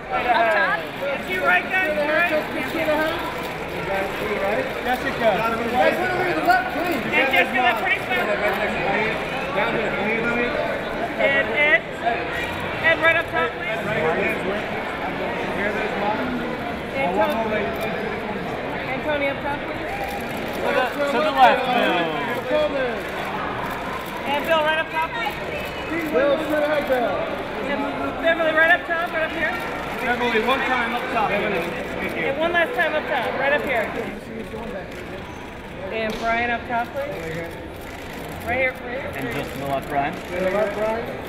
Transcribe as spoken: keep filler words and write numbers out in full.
Up top. It's you right, guys. Right. Jessica. And Jessica, that pretty smile. And Ed. Ed, right up top, please. And Tony. And Tony up top, please. To the, to the left, Bill. And Bill, right up top, please. Bill, straight ahead, Bill. And Beverley, right up top, right up here. Beverley, one time up top. And one last time up top, right up here. And Bryan up top, please. Right here, right here. And just to the left, Bryan. To the left, Bryan.